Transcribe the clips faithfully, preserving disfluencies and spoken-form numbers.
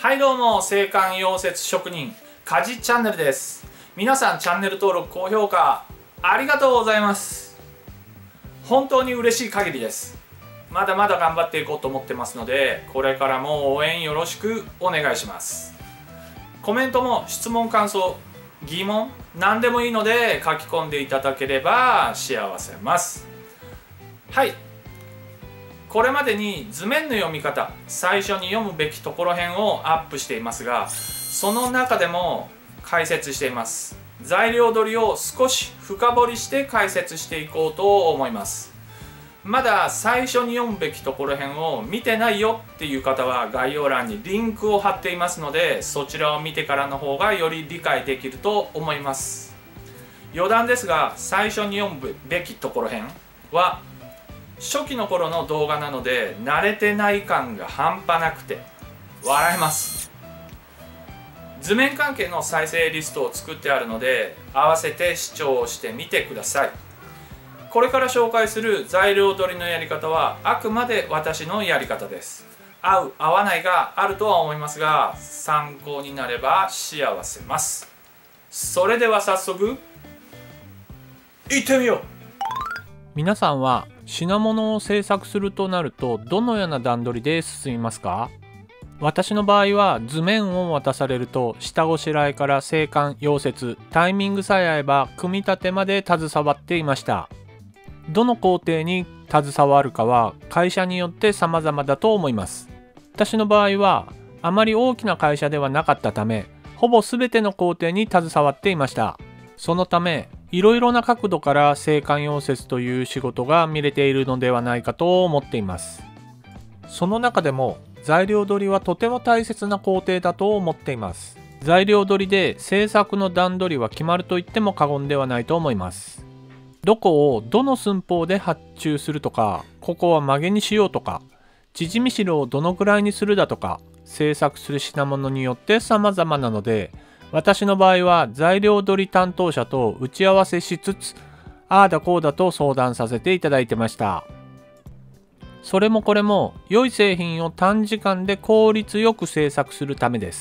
はいどうも、製缶溶接職人かじチャンネルです。皆さんチャンネル登録高評価ありがとうございます。本当に嬉しい限りです。まだまだ頑張っていこうと思ってますので、これからも応援よろしくお願いします。コメントも質問感想疑問何でもいいので書き込んでいただければ幸せます。はい、これまでに図面の読み方、最初に読むべきところ編をアップしていますが、その中でも解説しています。材料取りを少し深掘りして解説していこうと思います。まだ最初に読むべきところ編を見てないよっていう方は概要欄にリンクを貼っていますので、そちらを見てからの方がより理解できると思います。余談ですが、最初に読むべきところ編は初期の頃の動画なので慣れてない感が半端なくて笑えます。図面関係の再生リストを作ってあるので合わせて視聴してみてください。これから紹介する材料取りのやり方はあくまで私のやり方です。合う合わないがあるとは思いますが、参考になれば幸せます。それでは早速いってみよう。 皆さんは品物を制作するとなるとどのような段取りで進みますか？私の場合は図面を渡されると下ごしらえから製缶溶接、タイミングさえ合えば組み立てまで携わっていました。どの工程に携わるかは会社によって様々だと思います。私の場合はあまり大きな会社ではなかったため、ほぼ全ての工程に携わっていました。そのためいろいろな角度から製缶溶接という仕事が見れているのではないかと思っています。その中でも材料取りはとても大切な工程だと思っています。材料取りで製作の段取りは決まると言っても過言ではないと思います。どこをどの寸法で発注するとか、ここは曲げにしようとか、縮み代をどのくらいにするだとか、製作する品物によって様々なので、私の場合は材料取り担当者と打ち合わせしつつ、ああだこうだと相談させていただいてました。それもこれも良い製品を短時間で効率よく製作するためです。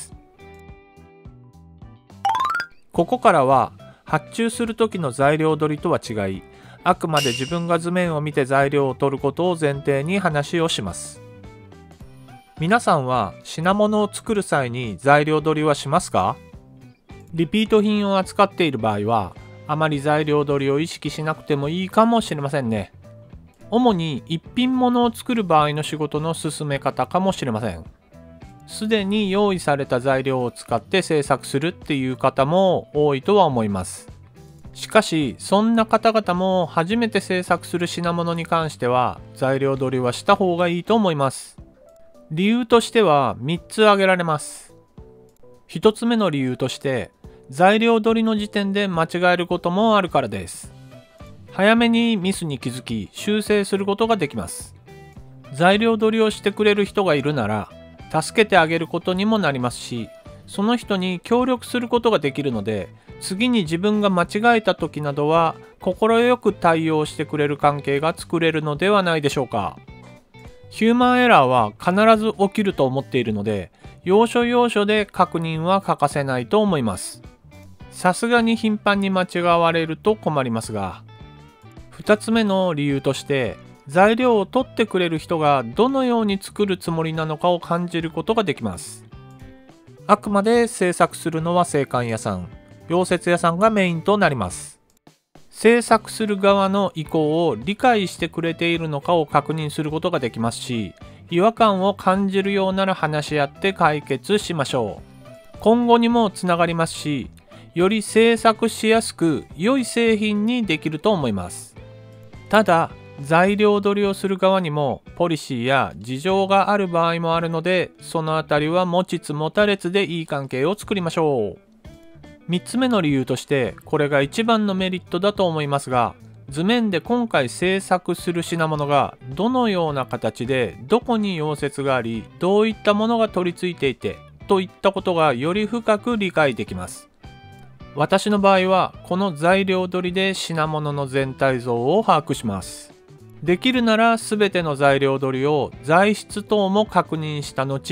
ここからは発注する時の材料取りとは違い、あくまで自分が図面を見て材料を取ることを前提に話をします。皆さんは品物を作る際に材料取りはしますか？リピート品を扱っている場合はあまり材料取りを意識しなくてもいいかもしれませんね。主に一品物を作る場合の仕事の進め方かもしれません。すでに用意された材料を使って制作するっていう方も多いとは思います。しかしそんな方々も初めて制作する品物に関しては材料取りはした方がいいと思います。理由としてはみっつ挙げられます。ひとつめの理由として材料取りの時点で間違えることもあるからです。早めにミスに気づき修正することができます。材料取りをしてくれる人がいるなら助けてあげることにもなりますし、その人に協力することができるので、次に自分が間違えた時などは快く対応してくれる関係が作れるのではないでしょうか。ヒューマンエラーは必ず起きると思っているので、要所要所で確認は欠かせないと思います。さすがに頻繁に間違われると困りますが、ふたつめの理由として材料を取ってくれる人がどのように作るつもりなのかを感じることができます。あくまで製作するのは製缶屋さん、溶接屋さんがメインとなります。製作する側の意向を理解してくれているのかを確認することができますし、違和感を感じるようなら話し合って解決しましょう。今後にもつながりますし、より製作しやすく良い製品にできると思います。ただ材料取りをする側にもポリシーや事情がある場合もあるので、そのあたりは持ちつ持たれつでいい関係を作りましょう。みっつめの理由として、これが一番のメリットだと思いますが、図面で今回制作する品物がどのような形でどこに溶接があり、どういったものが取り付いていてといったことがより深く理解できます。私の場合はこの材料取りで品物の全体像を把握します。できるなら全ての材料取りを材質等も確認した後、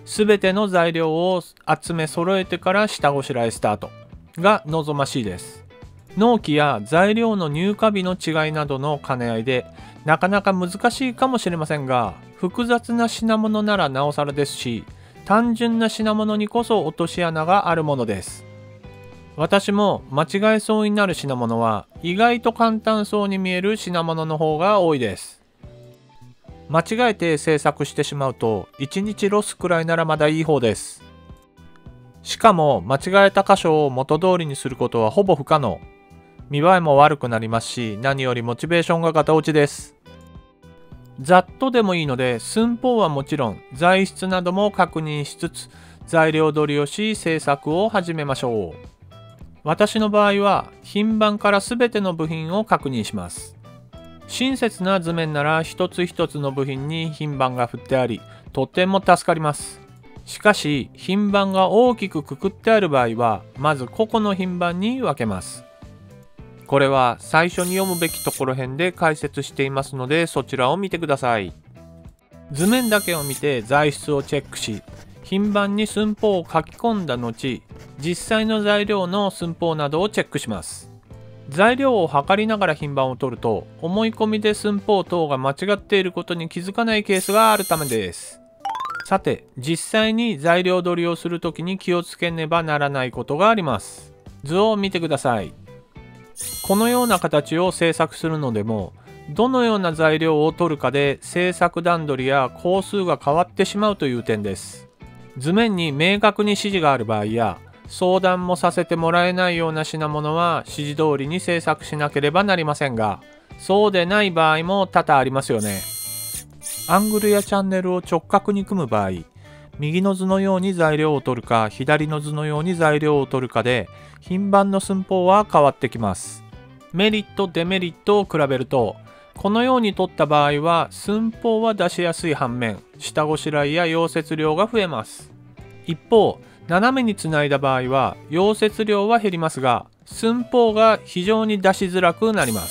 すべての材料を集め揃えてから下ごしらえスタートが望ましいです。納期や材料の入荷日の違いなどの兼ね合いでなかなか難しいかもしれませんが、複雑な品物ならなおさらですし、単純な品物にこそ落とし穴があるものです。私も間違えそうになる品物は意外と簡単そうに見える品物の方が多いです。間違えて制作してしまうといちにちロスくらいならまだいい方です。しかも間違えた箇所を元通りにすることはほぼ不可能。見栄えも悪くなりますし、何よりモチベーションがガタ落ちです。ざっとでもいいので、寸法はもちろん材質なども確認しつつ材料取りをし制作を始めましょう。私の場合は品番からすべての部品を確認します。親切な図面なら一つ一つの部品に品番が振ってあり、とても助かります。しかし品番が大きくくくってある場合はまず個々の品番に分けます。これは最初に読むべきところへんで解説していますので、そちらを見てください。図面だけを見て材質をチェックし、品番に寸法を書き込んだ後、実際の材料の寸法などをチェックします。材料を測りながら品番を取ると、思い込みで寸法等が間違っていることに気づかないケースがあるためです。さて、実際に材料取りをするときに気をつけねばならないことがあります。図を見てください。このような形を制作するのでも、どのような材料を取るかで制作段取りや工数が変わってしまうという点です。図面に明確に指示がある場合や、相談もさせてもらえないような品物は指示通りに制作しなければなりませんが、そうでない場合も多々ありますよね。アングルやチャンネルを直角に組む場合、右の図のように材料を取るか左の図のように材料を取るかで品番の寸法は変わってきます。メリットデメリットを比べると、このように取った場合は寸法は出しやすい反面、下ごしらえや溶接量が増えます。一方、斜めにつないだ場合は溶接量は減りますが、寸法が非常に出しづらくなります。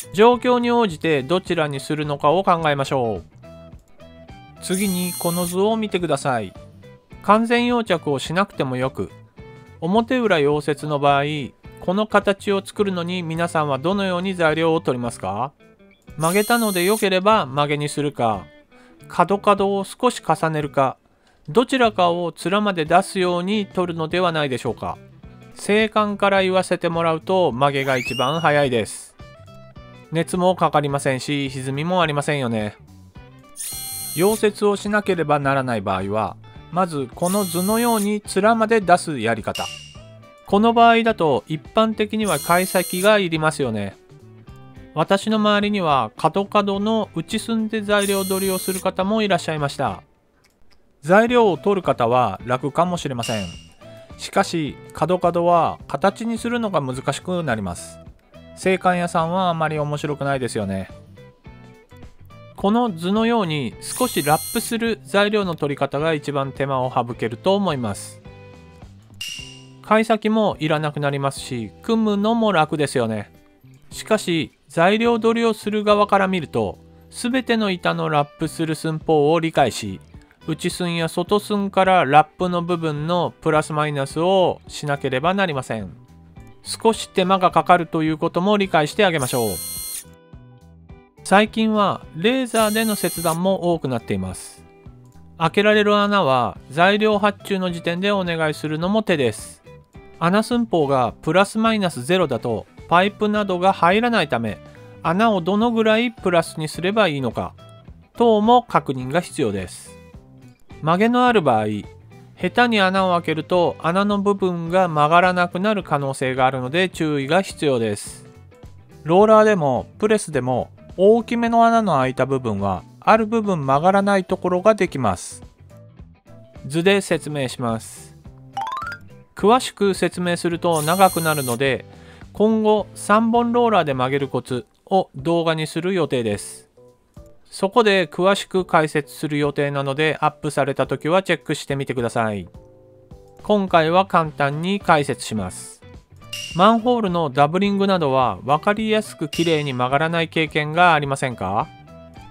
状況に応じてどちらにするのかを考えましょう。次にこの図を見てください。完全溶着をしなくてもよく、表裏溶接の場合、この形を作るのに皆さんはどのように材料を取りますか？曲げたので良ければ曲げにするか、角角を少し重ねるか、どちらかを面まで出すように取るのではないでしょうか。正感から言わせてもらうと曲げが一番早いです。熱もかかりませんし、歪みもありませんよね。溶接をしなければならない場合は、まずこの図のように面まで出すやり方。この場合だと一般的には貝先がいりますよね。私の周りには角角の内寸で材料取りをする方もいらっしゃいました。材料を取る方は楽かもしれません。しかし角角は形にするのが難しくなります。製管屋さんはあまり面白くないですよね。この図のように少しラップする材料の取り方が一番手間を省けると思います。貝先もいらなくなりますし、組むのも楽ですよね。しかし材料取りをする側から見ると、すべての板のラップする寸法を理解し、内寸や外寸からラップの部分のプラスマイナスをしなければなりません。少し手間がかかるということも理解してあげましょう。最近はレーザーでの切断も多くなっています。開けられる穴は材料発注の時点でお願いするのも手です。穴寸法がプラスマイナスゼロだとパイプなどが入らないため、穴をどのぐらいプラスにすればいいのか等も確認が必要です。曲げのある場合、下手に穴を開けると穴の部分が曲がらなくなる可能性があるので注意が必要です。ローラーでもプレスでも大きめの穴の開いた部分はある部分曲がらないところができます。図で説明します。詳しく説明すると長くなるので、今後さんぼんローラーで曲げるコツを動画にする予定です。そこで詳しく解説する予定なので、アップされた時はチェックしてみてください。今回は簡単に解説します。マンホールのダブリングなどは分かりやすくきれいに曲がらない経験がありませんか？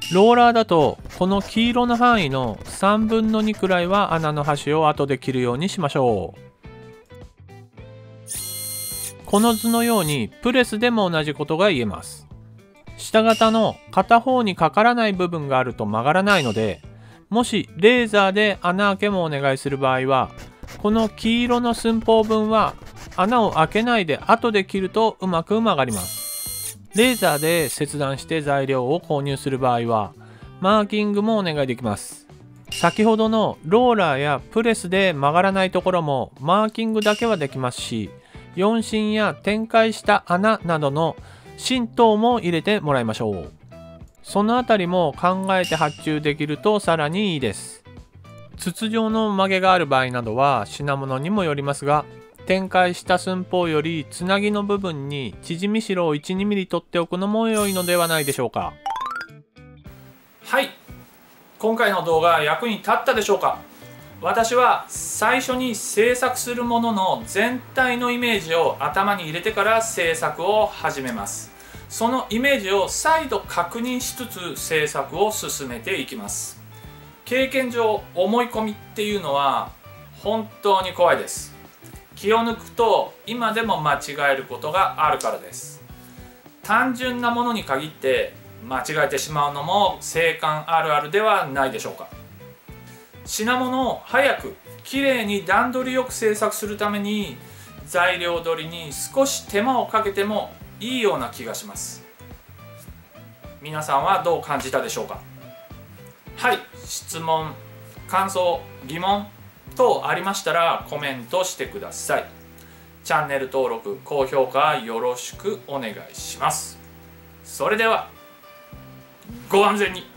ローラーだとこの黄色の範囲のさんぶんのにくらいは穴の端を後で切るようにしましょう。この図のようにプレスでも同じことが言えます。下型の片方にかからない部分があると曲がらないので、もしレーザーで穴開けもお願いする場合は、この黄色の寸法分は穴を開けないで後で切るとうまく曲がります。レーザーで切断して材料を購入する場合はマーキングもお願いできます。先ほどのローラーやプレスで曲がらないところもマーキングだけはできますし、よん芯や展開した穴などの芯等も入れてもらいましょう。そのあたりも考えて発注できるとさらにいいです。筒状の曲げがある場合などは品物にもよりますが、展開した寸法よりつなぎの部分に縮み代を いちにミリ 取っておくのも良いのではないでしょうか。 はい、今回の動画役に立ったでしょうか。私は最初に制作するものの全体のイメージを頭に入れてから制作を始めます。そのイメージを再度確認しつつ制作を進めていきます。経験上、思い込みっていうのは本当に怖いです。気を抜くと今でも間違えることがあるからです。単純なものに限って間違えてしまうのも製缶あるあるではないでしょうか。品物を早くきれいに段取りよく制作するために材料取りに少し手間をかけてもいいような気がします。皆さんはどう感じたでしょうか。はい、質問、感想、疑問等ありましたらコメントしてください。チャンネル登録、高評価よろしくお願いします。それではご安全に。